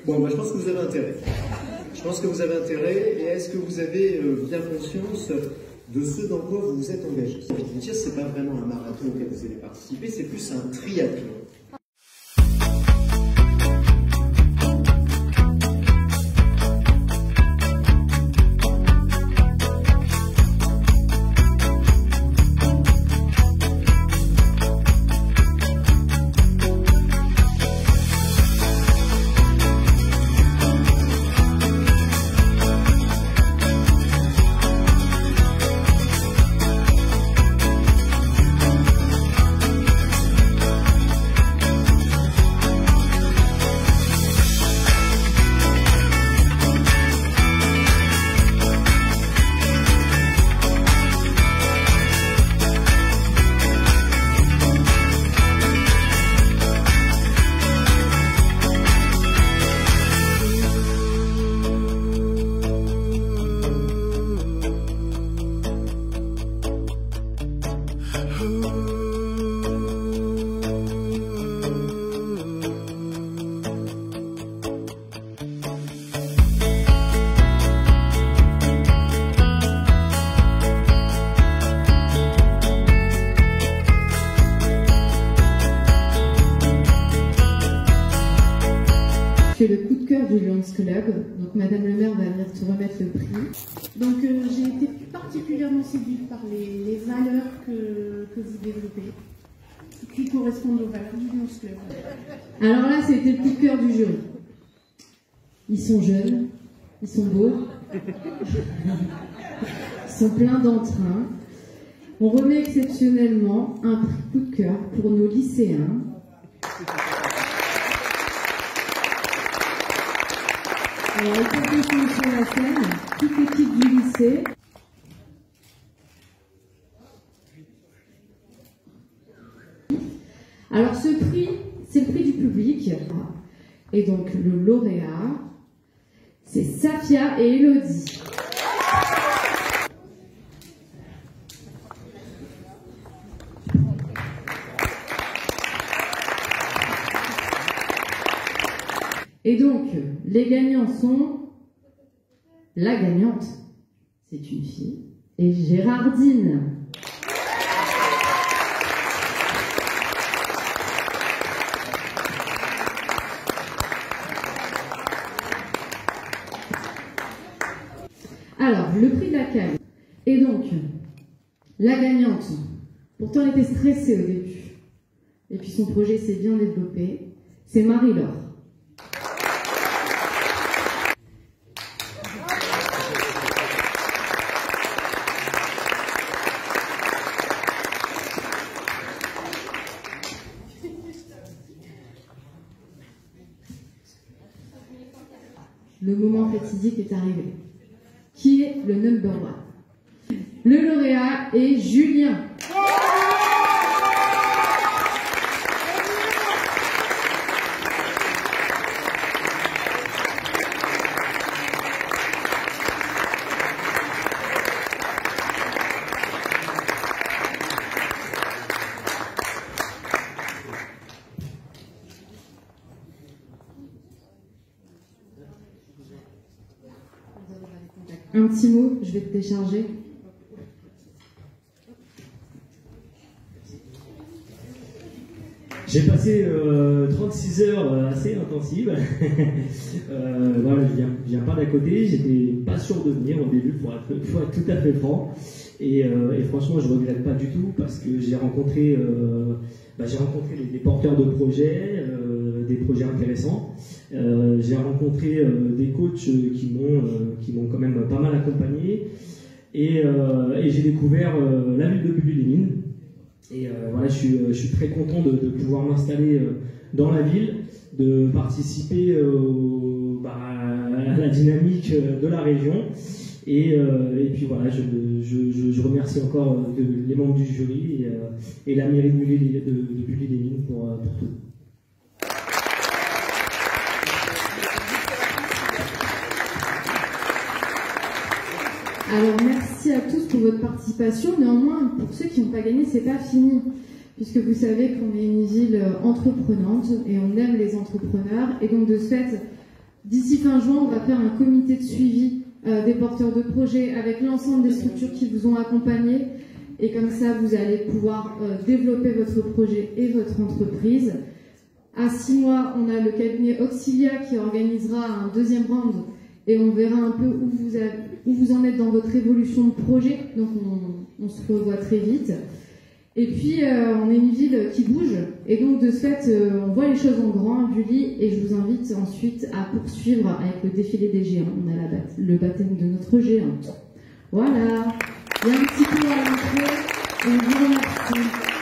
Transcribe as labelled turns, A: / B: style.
A: Bon, moi je pense que vous avez intérêt. Je pense que vous avez intérêt, et est-ce que vous avez bien conscience de ce dans quoi vous vous êtes engagé? J'ai envie de vous dire, c'est pas vraiment un marathon auquel vous allez participer, c'est plus un triathlon.
B: C'est le coup de cœur du Lions Club, donc Madame le maire va venir te remettre le prix. Donc j'ai été particulièrement séduite par les valeurs que vous développez, qui correspondent aux valeurs du Lions Club. Alors là, c'était le coup de cœur du jury. Ils sont jeunes, ils sont beaux, ils sont pleins d'entrain. On remet exceptionnellement un prix coup de cœur pour nos lycéens. Alors, les professeurs sur la scène, toute l'équipe du lycée. Alors, ce prix, c'est le prix du public. Et donc, le lauréat, c'est Safia et Elodie. Et donc, les gagnants sont la gagnante, c'est une fille, et Gérardine. Alors, le prix de la CAL. Et donc, la gagnante, pourtant elle était stressée au début, et puis son projet s'est bien développé, c'est Marie-Laure. Le moment fatidique est arrivé. Qui est le number one? Le lauréat est Julien. Un petit mot, je vais te décharger.
C: J'ai passé 36 heures assez intensives. Voilà, je viens pas d'à côté, j'étais pas sûr de venir au début, pour être tout à fait franc. Et franchement, je regrette pas du tout parce que j'ai rencontré des porteurs de projets, des projets intéressants. J'ai rencontré des coachs qui m'ont quand même pas mal accompagné. Et j'ai découvert la ville de Bully-les-Mines. Et voilà, je suis très content de pouvoir m'installer dans la ville, de participer à la dynamique de la région. Et puis voilà, je remercie encore les membres du jury et la mairie de Bully-les-Mines pour tout.
B: Alors merci à tous pour votre participation. Néanmoins, pour ceux qui n'ont pas gagné, c'est pas fini, puisque vous savez qu'on est une ville entreprenante et on aime les entrepreneurs. Et donc de ce fait, D'ici fin juin, on va faire un comité de suivi des porteurs de projets avec l'ensemble des structures qui vous ont accompagné. Et comme ça, vous allez pouvoir développer votre projet et votre entreprise. À 6 mois, on a le cabinet Auxilia qui organisera un deuxième round et on verra un peu où vous en êtes dans votre évolution de projet. Donc on se revoit très vite. Et puis on est une ville qui bouge et donc de ce fait on voit les choses en grand du lit et je vous invite ensuite à poursuivre avec le défilé des géants. On a le baptême de notre géante. Voilà, il y a un petit peu à l'entrée et je vous remercie.